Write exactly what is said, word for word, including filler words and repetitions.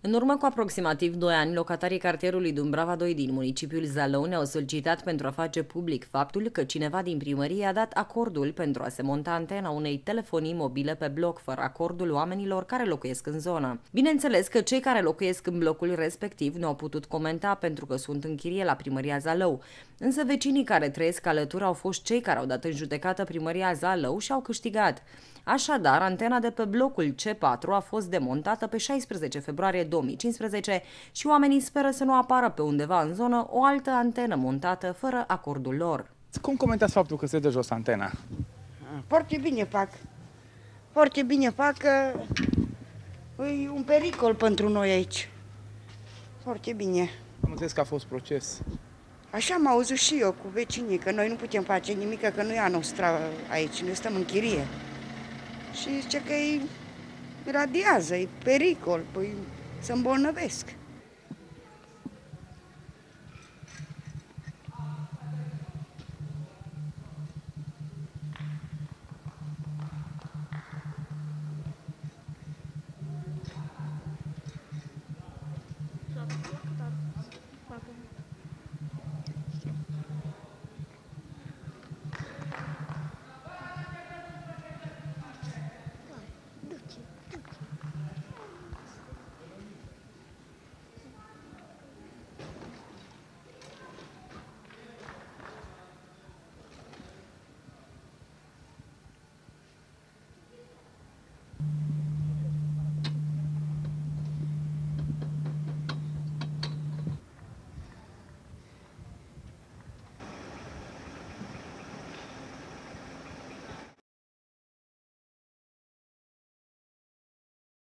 În urmă cu aproximativ doi ani, locatarii cartierului Dumbrava doi din municipiul Zalău ne-au solicitat pentru a face public faptul că cineva din primărie a dat acordul pentru a se monta antena unei telefonii mobile pe bloc, fără acordul oamenilor care locuiesc în zonă. Bineînțeles că cei care locuiesc în blocul respectiv nu au putut comenta pentru că sunt în chirie la primăria Zalău, însă vecinii care trăiesc alături au fost cei care au dat în judecată primăria Zalău și au câștigat. Așadar, antena de pe blocul C patru a fost demontată pe șaisprezece februarie două mii cincisprezece și oamenii speră să nu apară pe undeva în zonă o altă antenă montată fără acordul lor. Cum comentați faptul că se dă jos antena? Foarte bine fac. Foarte bine fac că e un pericol pentru noi aici. Foarte bine. Am înțeles că a fost proces. Așa am auzit și eu cu vecinii, că noi nu putem face nimic, că nu e a noastră aici, noi stăm în chirie. Și zice că îi radiază, e pericol, păi se îmbolnăvesc.